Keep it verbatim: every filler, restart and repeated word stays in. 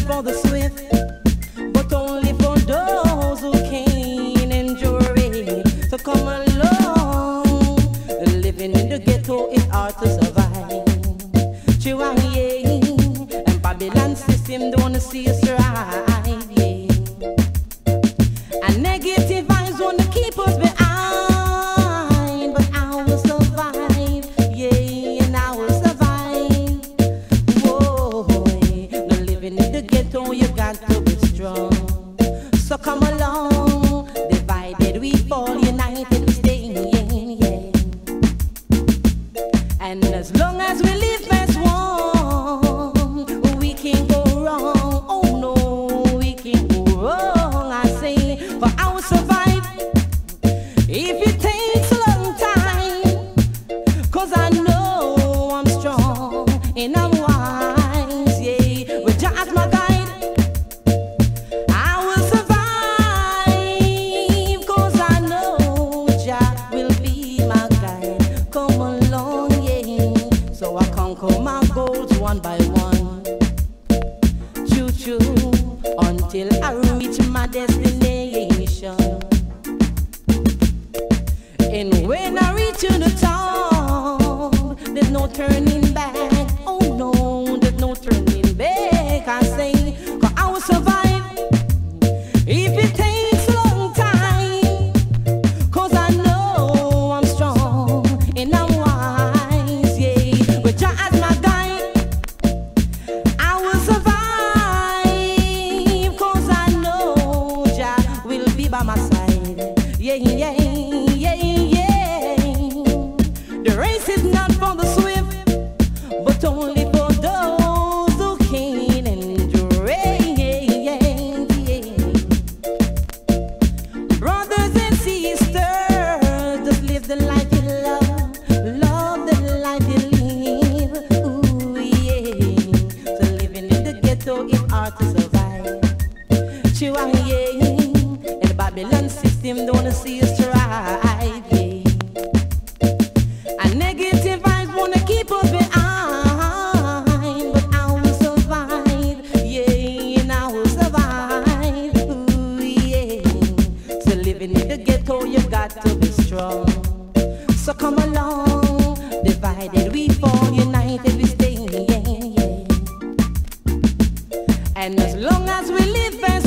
for the swift, but only for those who can endure it. So come along, living in the ghetto is hard to survive. Chihuahua and Babylon system don't wanna see us thrive, yeah. And negative vibes wanna keep us behind, but I will survive, yeah, and I will survive. Whoa, now living in the ghetto, you got to be strong. So come along, divided we fall, united we stay, yeah, yeah. And as long as we live as one, we can't go wrong. Oh no, we can't go wrong. I say, for I will survive if it takes a long time, cause I know I'm strong and I'm wise, yeah. With Jah as my guide, I will survive, cause I know Jah will be my guide. Come along, so I conquer my goals one by one, choo-choo, until I reach my destination. And when I reach to the top, there's no turning back. Oh no, there's no turning back. I say, cause I will survive if it takes a long time, cause I know I'm strong and I'm wise, yeah. With Jah as my guide, I will survive, cause I know Jah will be by my side, yeah, yeah, yeah, yeah. The race is not for the swift, but only for those who can endure it, yeah, yeah. Brothers and sisters, just live the life you love, love the life you live, ooh, yeah. So living in the ghetto is hard to survive. Chihuahua and the Babylon system don't wanna see us thrive, yeah. And negative vibes wanna keep us behind, but I will survive, yeah, and I will survive, ooh, yeah. So living in the ghetto, you got to be strong. So come along, divided we fall, united we stay, yeah, yeah. And as long as we live